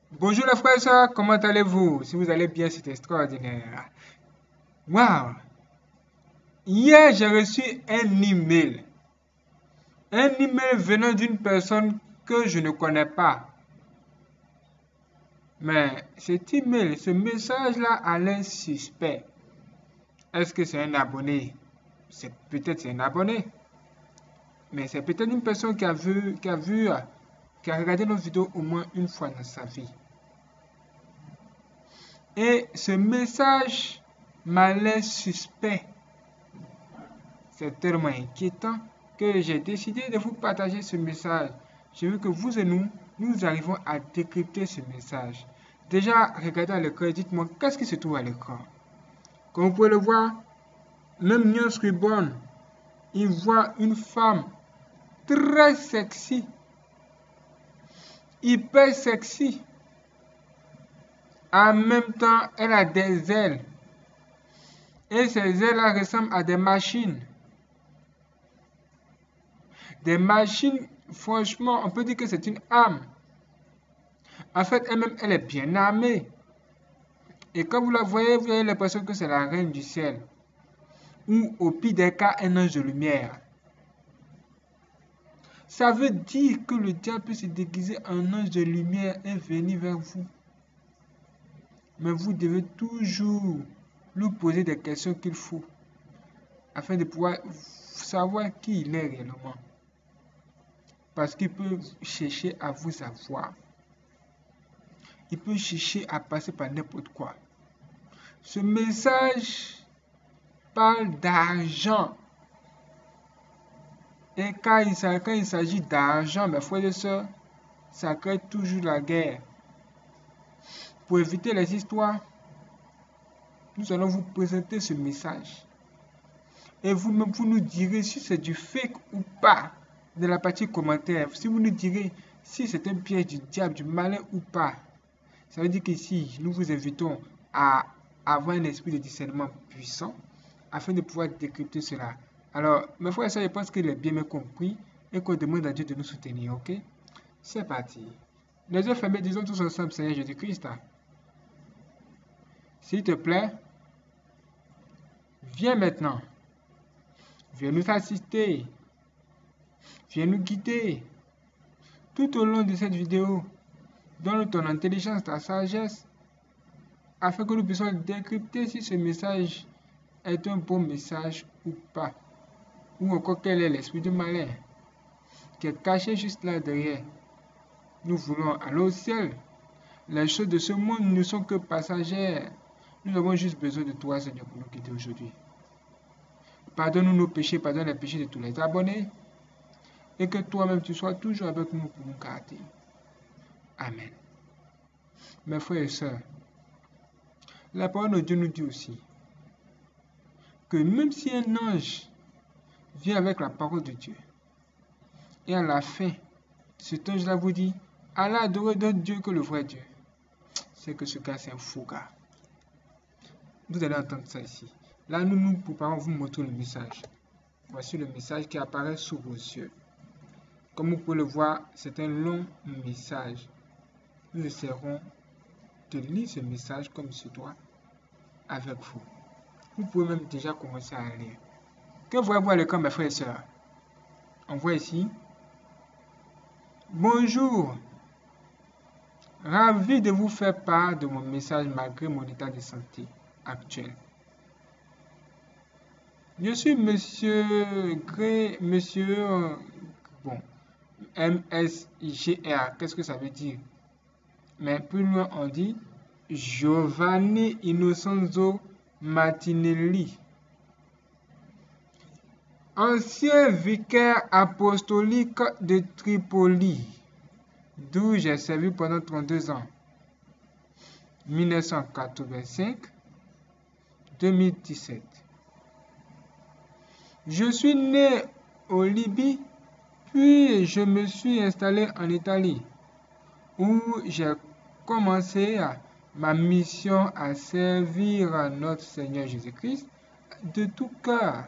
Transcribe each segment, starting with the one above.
Bonjour les frères et sœurs, comment allez-vous? Si vous allez bien, c'est extraordinaire. Waouh! Hier, j'ai reçu un email. Un email venant d'une personne que je ne connais pas. Mais cet email, ce message-là a l'air suspect. Est-ce que c'est un abonné? Peut-être c'est un abonné. Mais c'est peut-être une personne qui a regardé nos vidéos au moins une fois dans sa vie. Et ce message m'a l'air suspect. C'est tellement inquiétant que j'ai décidé de vous partager ce message. Je veux que vous et nous arrivons à décrypter ce message. Déjà, regardez à l'écran et dites-moi qu'est-ce qui se trouve à l'écran. Comme vous pouvez le voir, même News Reborn, il voit une femme très sexy, hyper sexy. En même temps, elle a des ailes. Et ces ailes-là ressemblent à des machines. Des machines, franchement, on peut dire que c'est une arme. En fait, elle-même, elle est bien armée. Et quand vous la voyez, vous avez l'impression que c'est la reine du ciel. Ou au pire des cas, un ange de lumière. Ça veut dire que le diable peut se déguiser en ange de lumière et venir vers vous. Mais vous devez toujours lui poser des questions qu'il faut. Afin de pouvoir savoir qui il est réellement. Parce qu'il peut chercher à vous avoir. Il peut chercher à passer par n'importe quoi. Ce message parle d'argent. Et quand il s'agit d'argent, mes frères et sœurs, ça crée toujours la guerre. Pour éviter les histoires, nous allons vous présenter ce message. Et vous-même, vous nous direz si c'est du fake ou pas dans la partie commentaire. Si vous nous direz si c'est un piège du diable, du malin ou pas. Ça veut dire qu'ici, nous vous invitons à avoir un esprit de discernement puissant afin de pouvoir décrypter cela. Alors, mes frères et sœurs, je pense qu'il est bien compris et qu'on demande à Dieu de nous soutenir, ok? C'est parti. Les yeux fermés, disons tous ensemble, Seigneur Jésus-Christ, s'il te plaît, viens maintenant. Viens nous assister. Viens nous guider. Tout au long de cette vidéo, donne ton intelligence, ta sagesse, afin que nous puissions décrypter si ce message est un bon message ou pas. Ou encore quel est l'esprit du malin qui est caché juste là derrière. Nous voulons aller au ciel. Les choses de ce monde ne sont que passagères. Nous avons juste besoin de toi, Seigneur, pour nous guider aujourd'hui. Pardonne-nous nos péchés, pardonne les péchés de tous les abonnés. Et que toi-même, tu sois toujours avec nous pour nous garder. Amen. Mes frères et sœurs, la parole de Dieu nous dit aussi que même si un ange vient avec la parole de Dieu, et à la fin, cet ange-là vous dit, Allah adorer d'autre Dieu que le vrai Dieu, c'est que ce gars, c'est un faux gars. Vous allez entendre ça ici. Là, nous nous préparons à vous montrer le message. Voici le message qui apparaît sous vos yeux. Comme vous pouvez le voir, c'est un long message. Nous essaierons de lire ce message comme il se doit avec vous. Vous pouvez même déjà commencer à lire. Que voyez-vous à l'écran, mes frères et sœurs? On voit ici. Bonjour. Ravi de vous faire part de mon message malgré mon état de santé actuel. Je suis monsieur Gré, bon, MSGR. Qu'est-ce que ça veut dire? Mais plus loin, on dit Giovanni Innocenzo Martinelli. Ancien vicaire apostolique de Tripoli, d'où j'ai servi pendant 32 ans. 1985-2017. Je suis né au Libye, puis je me suis installé en Italie, où j'ai commencé ma mission à servir notre Seigneur Jésus-Christ de tout cœur.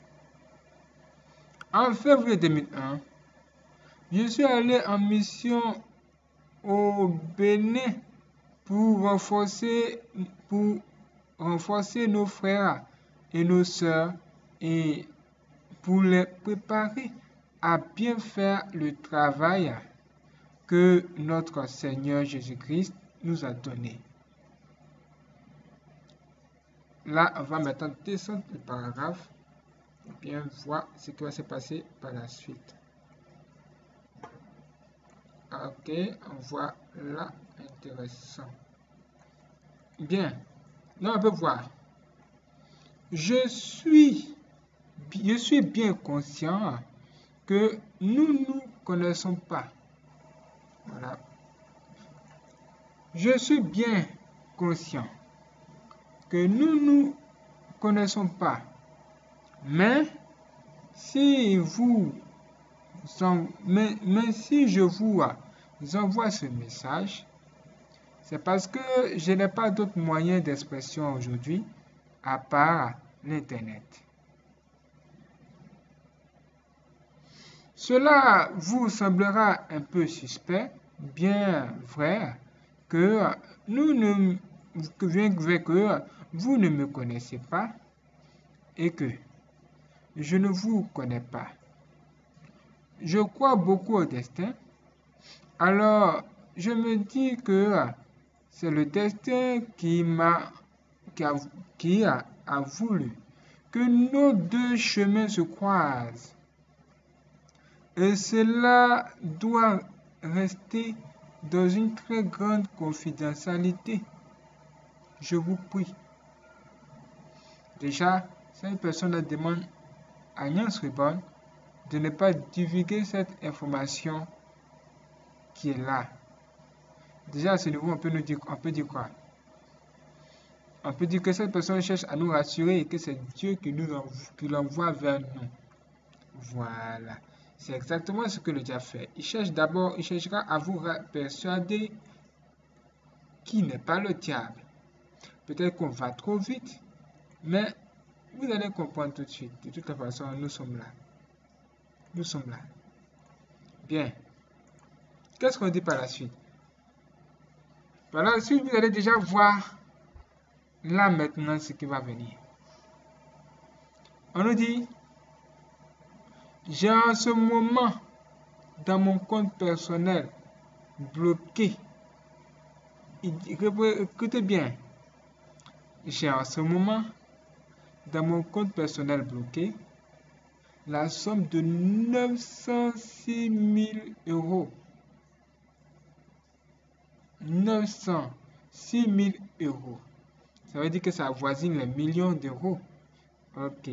En février 2001, je suis allé en mission au Bénin pour renforcer nos frères et nos sœurs et pour les préparer à bien faire le travail que notre Seigneur Jésus-Christ nous a donné. Là, on va maintenant descendre le paragraphe et bien voir ce qui va se passer par la suite. Ok, on voit là, intéressant. Bien, là on peut voir. Je suis bien conscient que nous ne connaissons pas. Voilà. Je suis bien conscient que nous ne connaissons pas. Mais si je vous envoie ce message, c'est parce que je n'ai pas d'autre moyen d'expression aujourd'hui à part l'Internet. Cela vous semblera un peu suspect, bien vrai, que vous ne me connaissez pas et que je ne vous connais pas. Je crois beaucoup au destin, alors je me dis que c'est le destin qui a voulu que nos deux chemins se croisent. Et cela doit rester dans une très grande confidentialité. Je vous prie. Déjà, cette personne demande à Agnès Ribon de ne pas divulguer cette information qui est là. Déjà, à ce niveau, on peut dire quoi? On peut dire que cette personne cherche à nous rassurer et que c'est Dieu qui l'envoie vers nous. Voilà. C'est exactement ce que le diable fait. Il cherchera à vous persuader qu'il n'est pas le diable. Peut-être qu'on va trop vite, mais vous allez comprendre tout de suite. De toute façon, nous sommes là. Nous sommes là. Bien. Qu'est-ce qu'on dit par la suite? Par la suite, vous allez déjà voir là maintenant ce qui va venir. On nous dit, j'ai en ce moment dans mon compte personnel bloqué. Écoutez bien. J'ai en ce moment dans mon compte personnel bloqué la somme de 906 000 euros. 906 000 euros. Ça veut dire que ça avoisine les millions d'euros. Ok.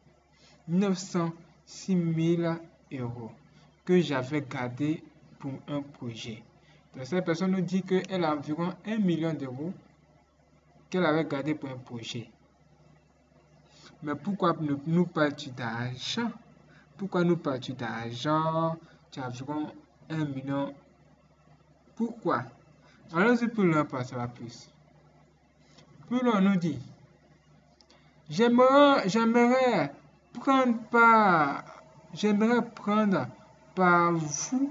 906 000 euros que j'avais gardé pour un projet. Donc, cette personne nous dit qu'elle a environ 1 million d'euros qu'elle avait gardé pour un projet. Mais pourquoi nous parles-tu d'argent? Pourquoi nous parles-tu d'argent? Tu as environ 1 million. Pourquoi? Allons-y plus loin pour savoir plus. Plus loin, on nous dit, j'aimerais prendre par vous,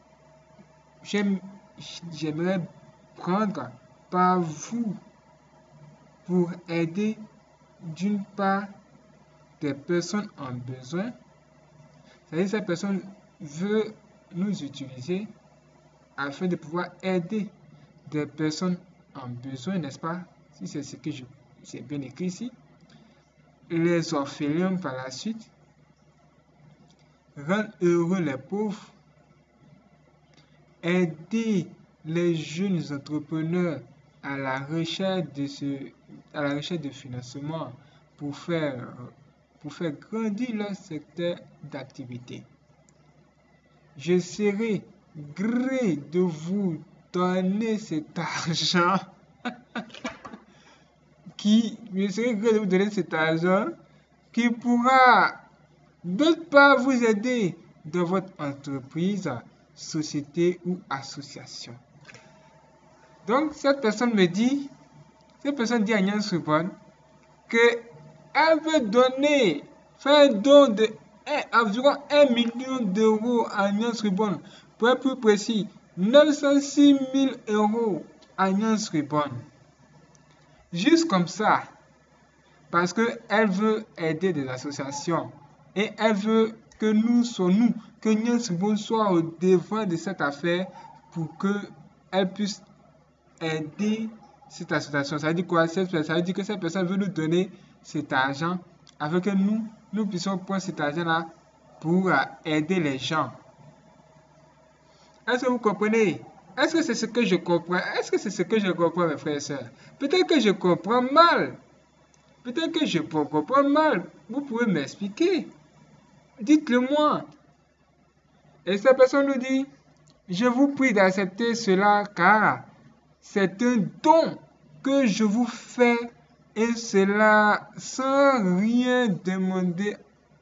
j'aimerais prendre par vous pour aider d'une part des personnes en besoin. C'est-à-dire que cette personne veut nous utiliser afin de pouvoir aider des personnes en besoin, n'est-ce pas? Si c'est ce que j'ai bien écrit ici. Les orphelins par la suite. Rendre heureux les pauvres. Aider les jeunes entrepreneurs à la recherche de financement pour faire grandir leur secteur d'activité. Je serai gré de vous donner cet argent qui pourra d'autre part vous aider dans votre entreprise, société ou association. Donc, cette personne dit à Agnès Ribon qu'elle veut faire un don de environ 1 million d'euros à Agnès Ribon. Pour être plus précis, 906 000 euros Agnès Ribon. Juste comme ça, parce qu'elle veut aider des associations et elle veut que nous, que Agnès Ribon soit au devant de cette affaire pour qu'elle puisse aider cette association. Ça veut dire quoi? Ça veut dire que cette personne veut nous donner cet argent afin que nous puissions prendre cet argent-là pour aider les gens. Est-ce que vous comprenez? Est-ce que c'est ce que je comprends? Est-ce que c'est ce que je comprends, mes frères et sœurs? Peut-être que je comprends mal. Peut-être que je comprends mal. Vous pouvez m'expliquer. Dites-le moi. Et cette personne nous dit, je vous prie d'accepter cela car c'est un don que je vous fais et cela sans rien demander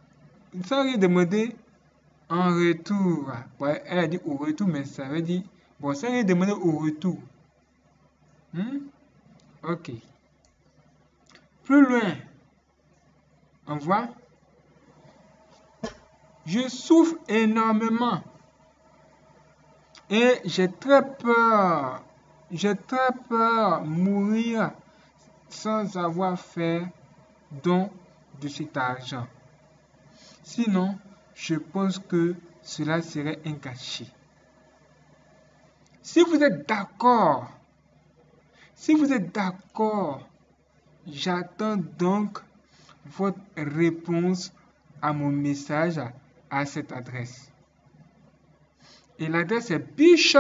en retour. Ouais, elle a dit au retour, mais ça veut dire, bon, sans rien demander au retour. Ok. Plus loin, on voit, je souffre énormément et j'ai très peur mourir sans avoir fait don de cet argent. Sinon, je pense que cela serait un gâchis. Si vous êtes d'accord, j'attends donc votre réponse à mon message à cette adresse. Et l'adresse est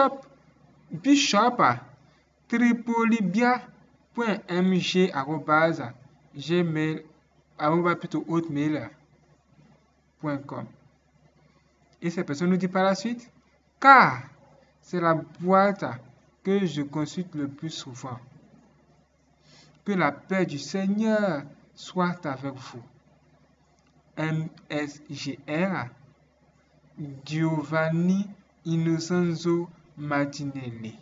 bishop.tripolia@hotmail.com. Et cette personne nous dit par la suite, car c'est la boîte que je consulte le plus souvent. Que la paix du Seigneur soit avec vous. MSGR Giovanni Innocenzo Martinelli.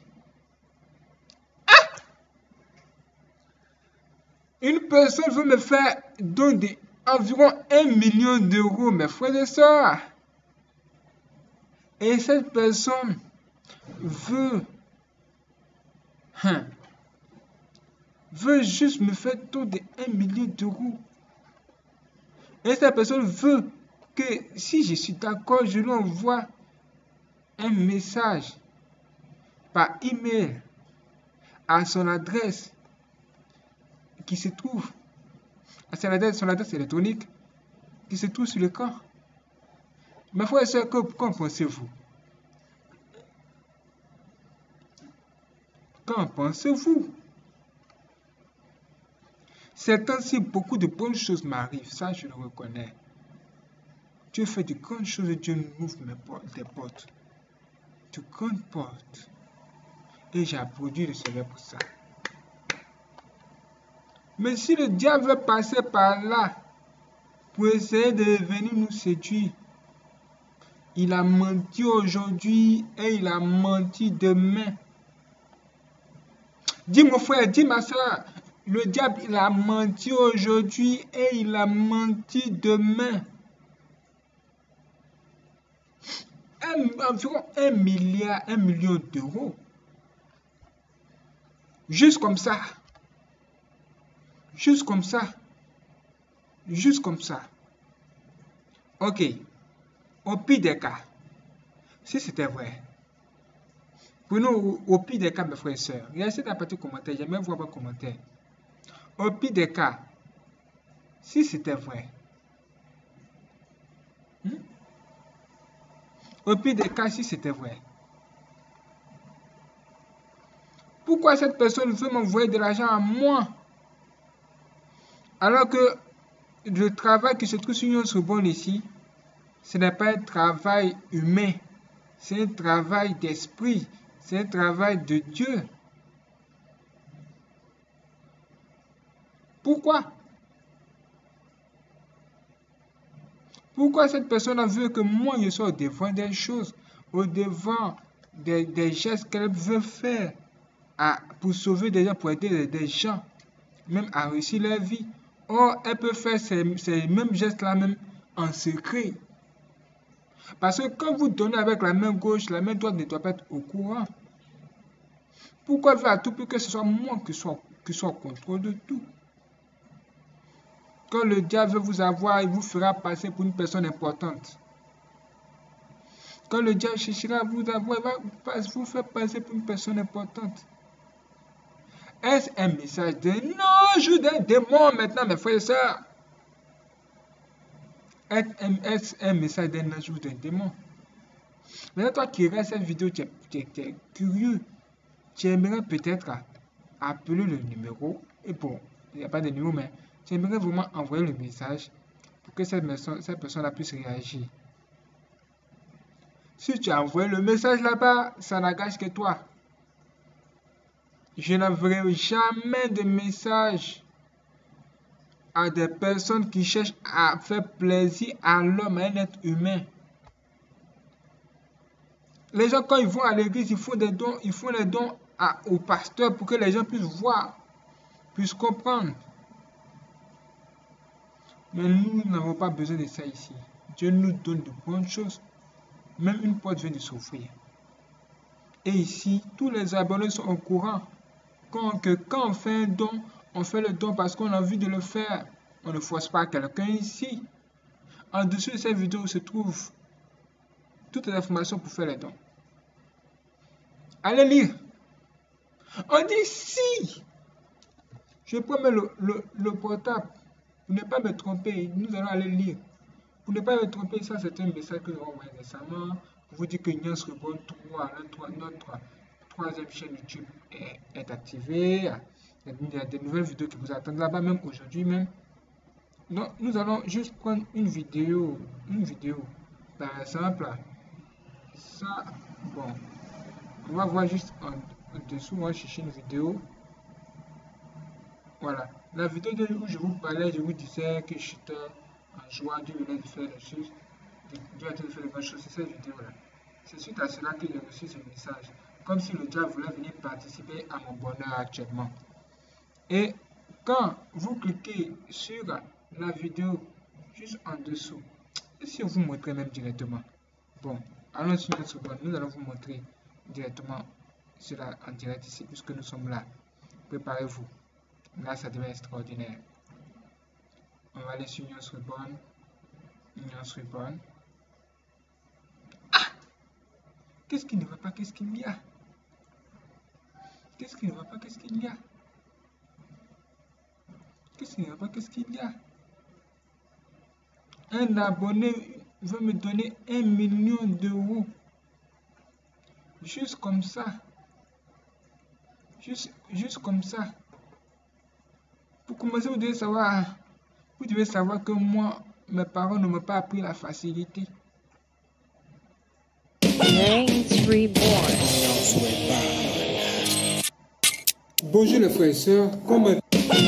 Une personne veut me faire don d'environ 1 million d'euros, mes frères et sœurs. Et cette personne veut juste me faire don de 1 million d'euros. Et cette personne veut que si je suis d'accord, je lui envoie un message par email à son adresse qui se trouve, à son adresse électronique qui se trouve sur le corps. Mes frères et sœurs, qu'en pensez-vous? Qu'en pensez-vous? Ces temps-ci, beaucoup de bonnes choses m'arrivent, ça je le reconnais. Dieu fait de grandes choses et Dieu m'ouvre des portes. De grandes portes. Et j'applaudis le Seigneur pour ça. Mais si le diable veut passer par là pour essayer de venir nous séduire, il a menti aujourd'hui et il a menti demain. Dis mon frère, dis ma soeur, le diable il a menti aujourd'hui et il a menti demain. Environ 1 million d'euros. Juste comme ça. Juste comme ça. Juste comme ça. Ok. Au pire des cas, si c'était vrai, prenons au pire des cas, mes frères et sœurs, laissez la partie commentaire, j'aimerais voir vos commentaires. Au pire des cas, si c'était vrai, au pire des cas, si c'était vrai, pourquoi cette personne veut m'envoyer de l'argent à moi alors que le travail qui se trouve sur notre bonne ici, ce n'est pas un travail humain, c'est un travail d'esprit, c'est un travail de Dieu. Pourquoi? Pourquoi cette personne veut que moi je sois au devant des choses, au devant des gestes qu'elle veut faire pour sauver des gens, pour aider des gens, même à réussir leur vie? Or, elle peut faire ces mêmes gestes-là même en secret. Parce que quand vous donnez avec la main gauche, la main droite ne doit pas être au courant. Pourquoi il veut à tout prix que ce soit moi qui soit au contrôle de tout? Quand le diable veut vous avoir, il vous fera passer pour une personne importante. Quand le diable cherchera à vous avoir, il va vous faire passer pour une personne importante. Est-ce un message d'un ange d'un démon maintenant, mes frères et sœurs? Est-ce un message d'un ange ou d'un démon? Maintenant, toi qui regardes cette vidéo, tu es curieux. Tu aimerais peut-être appeler le numéro. Et bon, il n'y a pas de numéro, mais tu aimerais vraiment envoyer le message pour que cette personne-là puisse réagir. Si tu as envoyé le message là-bas, ça n'engage que toi. Je n'enverrai jamais de message à des personnes qui cherchent à faire plaisir à l'homme, à un être humain. Les gens, quand ils vont à l'église, ils font des dons au pasteur pour que les gens puissent voir, puissent comprendre. Mais nous n'avons pas besoin de ça ici. Dieu nous donne de bonnes choses. Même une porte vient de s'ouvrir. Et ici, tous les abonnés sont au courant quand on fait un don, on fait le don parce qu'on a envie de le faire. On ne force pas quelqu'un ici. En dessous de cette vidéo se trouvent toutes les informations pour faire les dons. Allez lire. On dit si je prends le portable, pour ne pas me tromper, nous allons aller lire. Pour ne pas me tromper, ça c'est un message que nous avons envoyé récemment. Pour vous dire que Ignace Reborn 3, notre troisième chaîne YouTube est activée. Il y a des nouvelles vidéos qui vous attendent là-bas, même aujourd'hui même. Donc nous allons juste prendre une vidéo. Par exemple, ça, bon, on va voir juste en dessous, on va chercher une vidéo. Voilà, la vidéo où je vous parlais, je vous disais que j'étais en joie, Dieu venait de faire les choses, Dieu a été de faire les bonnes choses, c'est cette vidéo-là. C'est suite à cela que j'ai reçu ce message, comme si le diable voulait venir participer à mon bonheur actuellement. Et quand vous cliquez sur la vidéo juste en dessous, et si on vous montrer même directement, bon, allons sur notre seconde, nous allons vous montrer directement cela en direct ici, puisque nous sommes là. Préparez-vous. Là, ça devient extraordinaire. On va aller sur Ignace Reborn. Ah! Qu'est-ce qui ne va pas? Qu'est-ce qu'il y a? Qu'est-ce qui ne va pas? Qu'est-ce qu'il y a? Qu'est-ce qui ne va pas? Qu'est-ce qu'il y a? Un abonné veut me donner 1 million d'euros. Juste comme ça. Juste comme ça. Pour commencer, vous devez savoir que moi, mes parents ne m'ont pas appris la facilité. Bonjour les frères et sœurs, comment...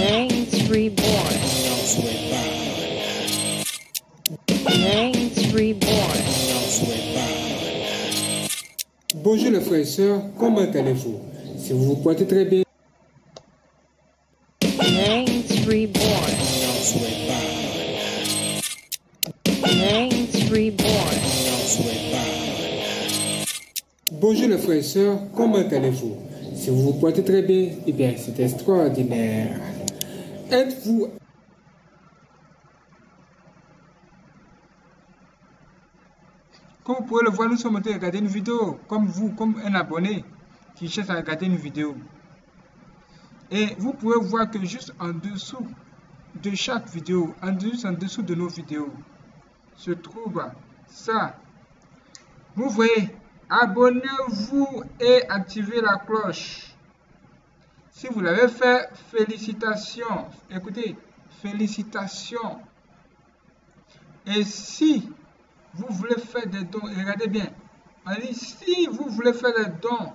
Bonjour les frères et sœurs, comment allez-vous? Si vous vous portez très bien... Bonjour les frères et sœurs, comment allez-vous? Si vous vous portez très bien, eh bien c'est extraordinaire. Êtes-vous... Comme vous pouvez le voir, nous sommes en train de regarder une vidéo, comme vous, comme un abonné qui cherche à regarder une vidéo. Et vous pouvez voir que juste en dessous de chaque vidéo, en dessous de nos vidéos, se trouve ça. Vous voyez, abonnez-vous et activez la cloche. Si vous l'avez fait, félicitations. Écoutez, félicitations. Et si vous voulez faire des dons, regardez bien. Si vous voulez faire des dons,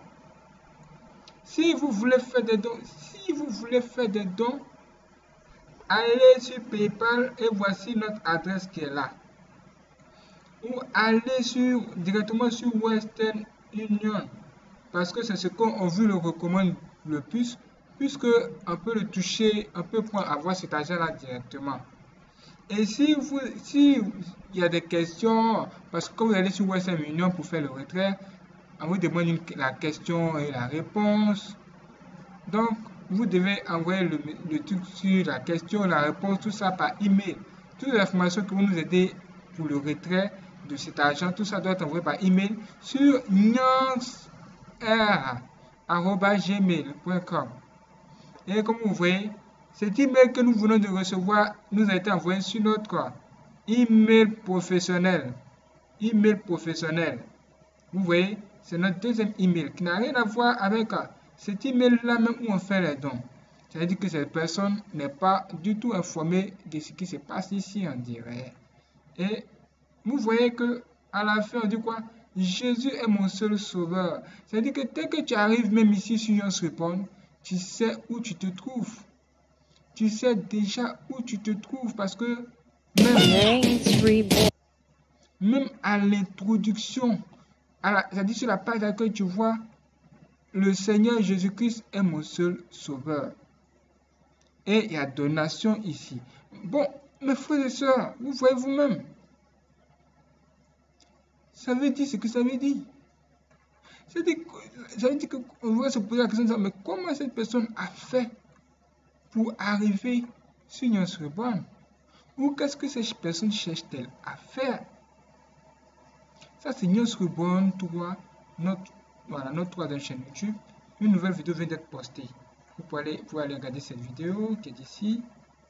allez sur PayPal et voici notre adresse qui est là. Ou allez directement sur Western Union, parce que c'est ce qu'on vous le recommande le plus, puisque on peut le toucher, on peut avoir cet argent là directement. Et si il y a des questions, parce que quand vous allez sur Western Union pour faire le retrait, on vous demande la question et la réponse. Donc, vous devez envoyer le truc sur la question, la réponse, tout ça par email. Toutes les informations que vous nous aidez pour le retrait de cet argent, tout ça doit être envoyé par email sur nyansr@gmail.com. Et comme vous voyez, cet email que nous venons de recevoir nous a été envoyé sur notre email professionnel. Email professionnel. Vous voyez, c'est notre deuxième email qui n'a rien à voir avec cet email-là même où on fait les dons. C'est-à-dire que cette personne n'est pas du tout informée de ce qui se passe ici en direct. Et vous voyez que à la fin, on dit quoi? Jésus est mon seul sauveur. C'est-à-dire que dès que tu arrives même ici sur Yons Répond, tu sais où tu te trouves. Tu sais déjà où tu te trouves parce que même à l'introduction, c'est-à-dire sur la page d'accueil, tu vois, le Seigneur Jésus-Christ est mon seul sauveur. Et il y a donation ici. Bon, mes frères et sœurs, vous voyez vous-même. Ça veut dire ce que ça veut dire. Ça veut dire qu'on va se poser la question, mais comment cette personne a fait pour arriver sur Yons Reborn? Ou qu'est-ce que cette personne cherche-t-elle à faire? Ça, c'est Yons Reborn 3, notre troisième chaîne YouTube. Une nouvelle vidéo vient d'être postée. Vous pouvez aller regarder cette vidéo qui est ici.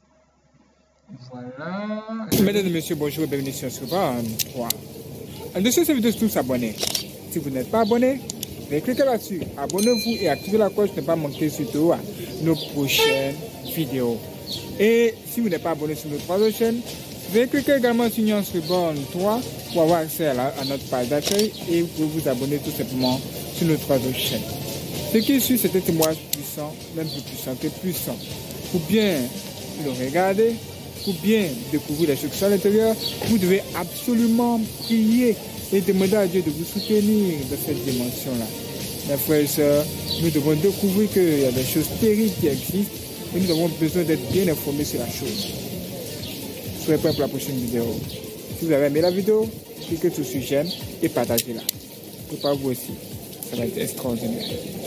Voilà. Mesdames et messieurs, bonjour et bienvenue sur Yons Reborn 3. En dessous de cette vidéo, tous s'abonner. Si vous n'êtes pas abonné, cliquez là-dessus. Abonnez-vous et activez la cloche pour ne pas manquer surtout nos prochaines vidéos. Et si vous n'êtes pas abonné sur notre troisième chaîne, cliquez également sur Yons Reborn 3 pour avoir accès à notre page d'accueil et vous pouvez vous abonner tout simplement sur notre troisième chaîne. Ce qui suit, c'est un témoignage puissant, même plus puissant que puissant. Pour bien le regarder, pour bien découvrir les choses qui sont à l'intérieur, vous devez absolument prier et demander à Dieu de vous soutenir dans cette dimension-là. Mes frères et sœurs, nous devons découvrir qu'il y a des choses terribles qui existent et nous avons besoin d'être bien informés sur la chose. Soyez prêts pour la prochaine vidéo. Si vous avez aimé la vidéo, cliquez sur j'aime et partagez-la. Préparez-vous aussi, ça va être extraordinaire.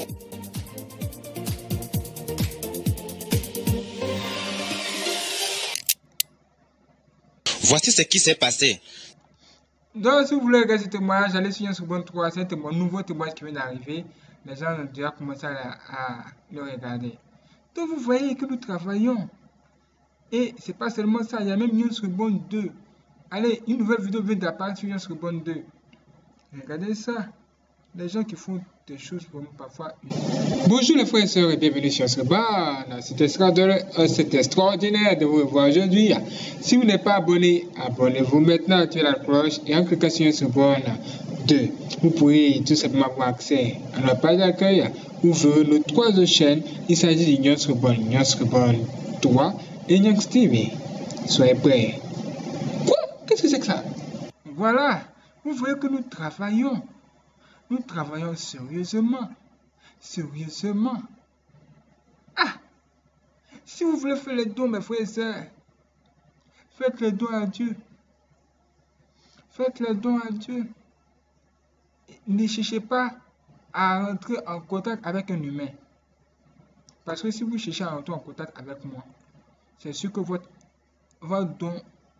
Voici ce qui s'est passé. Donc, si vous voulez regarder ce témoignage, allez sur Yons Reborn 3, c'est un nouveau témoignage qui vient d'arriver. Les gens ont déjà commencé à le regarder. Donc, vous voyez que nous travaillons. Et c'est pas seulement ça, il y a même Yons Reborn 2. Allez, une nouvelle vidéo vient d'apparaître sur Yons Reborn 2. Regardez ça. Les gens qui font des choses vraiment parfois uniques. Bonjour les frères et sœurs et bienvenue sur Yons Reborn. C'est extraordinaire de vous revoir aujourd'hui. Si vous n'êtes pas abonné, abonnez-vous maintenant, activez la cloche et en cliquant sur Yons Reborn 2, vous pourrez tout simplement avoir accès à notre page d'accueil où vous verrez nos trois autres chaînes. Il s'agit de Yons Reborn 3 et Yons TV. Soyez prêts. Quoi? Qu'est-ce que c'est que ça? Voilà, vous voyez que nous travaillons. Nous travaillons sérieusement. Sérieusement. Ah! Si vous voulez faire les dons, mes frères et sœurs, faites les dons à Dieu. Faites les dons à Dieu. Ne cherchez pas à rentrer en contact avec un humain. Parce que si vous cherchez à rentrer en contact avec moi, c'est sûr que votre don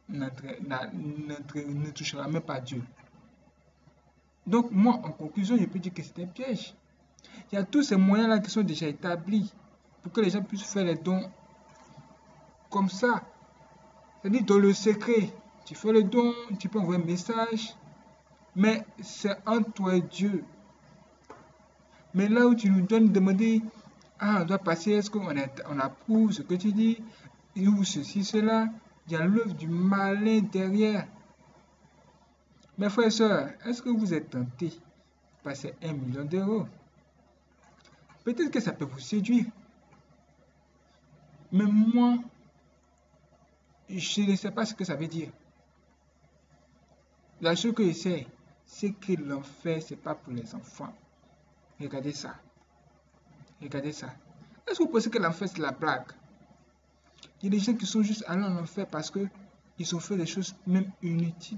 ne touchera même pas Dieu. Donc moi, en conclusion, je peux dire que c'est un piège. Il y a tous ces moyens-là qui sont déjà établis pour que les gens puissent faire les dons comme ça. C'est-à-dire dans le secret. Tu fais le don, tu peux envoyer un message, mais c'est entre toi et Dieu. Mais là où tu nous donnes demander, on doit passer, est-ce qu'on approuve ce que tu dis, ou ceci, cela, il y a l'œuvre du malin derrière. Mes frères et sœurs, est-ce que vous êtes tentés de passer 1 million d'euros? Peut-être que ça peut vous séduire. Mais moi, je ne sais pas ce que ça veut dire. La chose que je sais, c'est que l'enfer, ce n'est pas pour les enfants. Regardez ça. Regardez ça. Est-ce que vous pensez que l'enfer, c'est la blague? Il y a des gens qui sont juste allés en enfer parce qu'ils ont fait des choses même inutiles.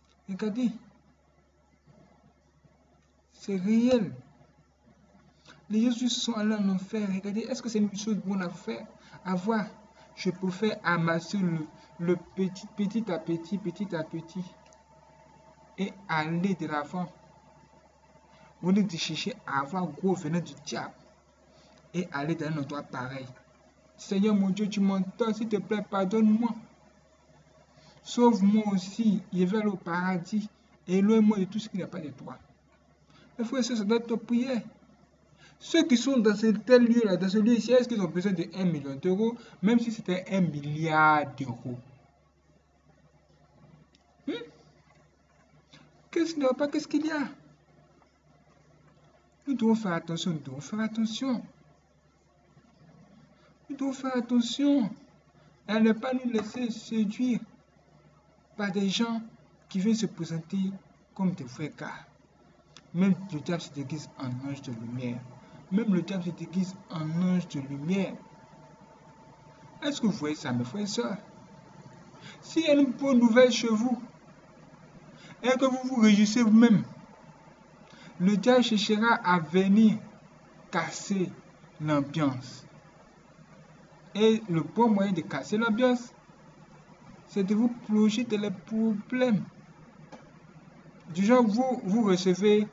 Regardez. C'est réel. Les gens sont allés en enfer. Regardez, est-ce que c'est une chose bonne à faire? À voir. Je préfère amasser le petit à petit et aller de l'avant. Au lieu de chercher à avoir gros venant du diable et aller dans un endroit pareil. Seigneur mon Dieu, tu m'entends, s'il te plaît, pardonne-moi. Sauve-moi aussi, je vais aller au paradis. Éloigne-moi de tout ce qui n'a pas de toi. Il faut essayer, ça doit être ta prière. Ceux qui sont dans ce tel lieu-là, dans ce lieu ici, est-ce qu'ils ont besoin de 1 million d'euros, même si c'était 1 milliard d'euros? Qu'est-ce qu'il n'y a pas? Qu'est-ce qu'il y a? Nous devons faire attention, nous devons faire attention. Nous devons faire attention à ne pas nous laisser séduire par des gens qui viennent se présenter comme des vrais gars. Même le diable se déguise en ange de lumière. Même le diable se déguise en ange de lumière. Est-ce que vous voyez ça, mes frères et sœurs? S'il y a une bonne nouvelle chez vous, et que vous vous réjouissez vous-même, le diable cherchera à venir casser l'ambiance. Et le bon moyen de casser l'ambiance, c'est de vous plonger dans les problèmes. Du genre, vous recevez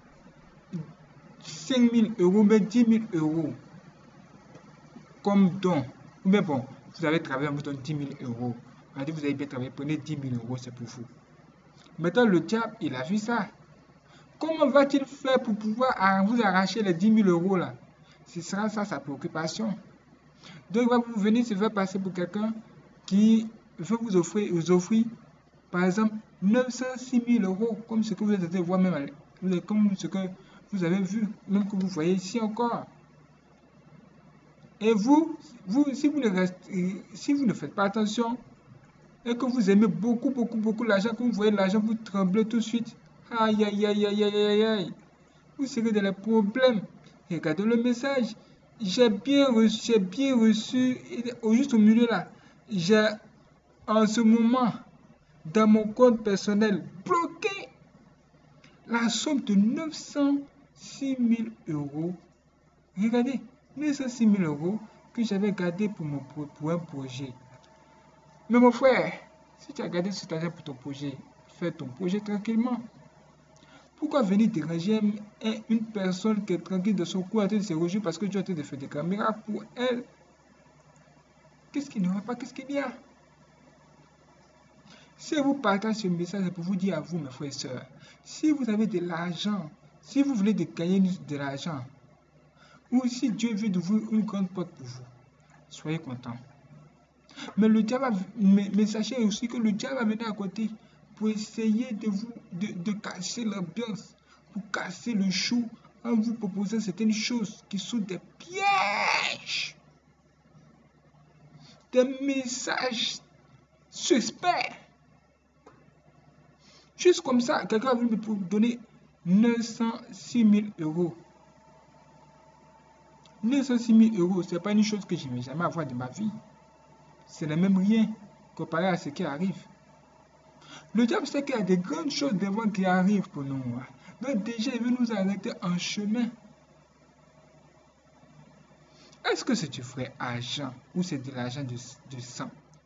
5 000 euros, mais 10 000 euros comme don. Mais bon, vous avez travaillé, on vous donne 10 000 euros. On a dit, vous avez bien travaillé, prenez 10 000 euros, c'est pour vous. Maintenant, le diable, il a vu ça. Comment va-t-il faire pour pouvoir vous arracher les 10 000 euros là? Ce sera ça sa préoccupation. Donc, il va vous venir se faire passer pour quelqu'un qui veut vous offrir, par exemple, 906 000 euros, comme ce que vous avez voir même, comme ce que vous avez vu, même que vous voyez ici encore. Et vous, si vous ne faites pas attention, et que vous aimez beaucoup l'argent, que vous voyez l'argent, vous tremblez tout de suite. Aïe, aïe, aïe, aïe, aïe, aïe, aïe. Vous serez dans les problèmes. Regardez le message. J'ai bien reçu, juste au milieu là, j'ai en ce moment, dans mon compte personnel, bloqué la somme de 906 000 euros. Regardez, 906 000 euros que j'avais gardé pour un projet. Mais mon frère, si tu as gardé cet argent pour ton projet, fais ton projet tranquillement. Pourquoi venir déranger une personne qui est tranquille de son coin en train de se réjouir parce que tu es en train de faire des grands miracles pour elle? Qu'est-ce qu'il n'y aura pas? Qu'est-ce qu'il y a? Si vous partagez ce message, c'est pour vous dire à vous, mes frères et sœurs, si vous avez de l'argent, si vous voulez gagner de l'argent, ou si Dieu veut d'ouvrir une grande porte pour vous, soyez contents. Mais le diable, mais sachez aussi que le diable va venir à côté pour essayer de casser l'ambiance, pour casser le show, en vous proposant certaines choses qui sont des pièges, des messages suspects. Juste comme ça, quelqu'un a voulu me donner 906 000 euros. 906 000 euros, ce n'est pas une chose que je ne vais jamais avoir de ma vie. Ce n'est même rien comparé à ce qui arrive. Le diable sait qu'il y a des grandes choses devant qui arrivent pour nous. Donc déjà, il veut nous arrêter en chemin. Est-ce que c'est du vrai argent ou c'est de l'argent de sang?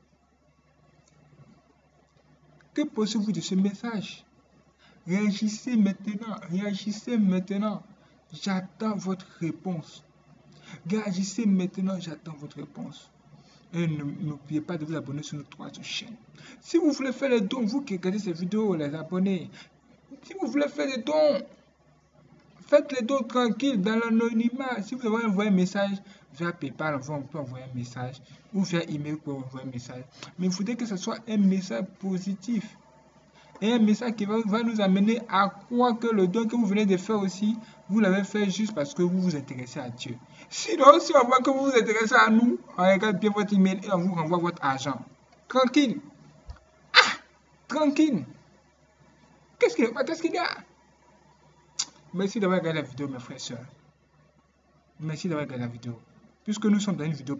Que pensez-vous de ce message? Réagissez maintenant, réagissez maintenant. J'attends votre réponse. Réagissez maintenant, j'attends votre réponse. Et n'oubliez pas de vous abonner sur notre chaîne. Si vous voulez faire les dons, vous qui regardez ces vidéos, les abonnés, si vous voulez faire des dons, faites les dons tranquilles, dans l'anonymat. Si vous avez envoyé un message via PayPal, on peut envoyer un message, ou via email pour envoyer un message. Mais il faudrait que ce soit un message positif. Et un message qui va nous amener à croire que le don que vous venez de faire aussi, vous l'avez fait juste parce que vous vous intéressez à Dieu. Sinon, si on voit que vous vous intéressez à nous, on regarde bien votre email et on vous renvoie votre argent. Tranquille. Ah, tranquille. Qu'est-ce qu'il y a? Merci d'avoir regardé la vidéo, mes frères et sœurs. Merci d'avoir regardé la vidéo. Puisque nous sommes dans une vidéo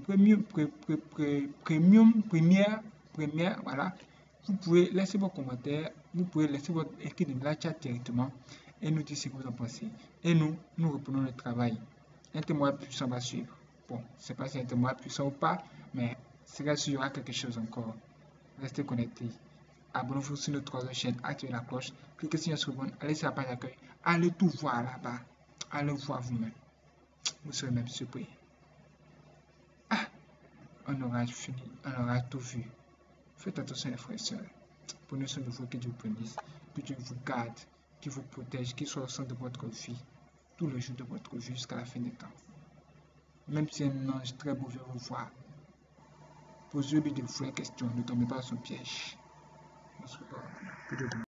première, voilà. Vous pouvez laisser vos commentaires, vous pouvez laisser votre écrit dans la chat directement et nous dire ce que vous en pensez. Et nous reprenons le travail. un témoin puissant va suivre. Bon, je ne sais pas si un témoin puissant ou pas, mais c'est là qu'il y aura quelque chose encore. Restez connectés. Abonnez-vous sur notre troisième chaîne, activez la cloche, cliquez sur notre abonnement, allez sur la page d'accueil, allez tout voir là-bas. Allez voir vous-même. Vous serez même surpris. Ah, on aura fini, on aura tout vu. Faites attention les frères et sœurs. Prenez soin de vous, que Dieu vous bénisse, que Dieu vous garde, qu'il vous protège, qu'il soit au centre de votre vie, tous les jours de votre vie jusqu'à la fin des temps. Même si un ange très beau vient vous voir, posez-lui de vraies questions, ne tombez pas dans son piège. Que Dieu vous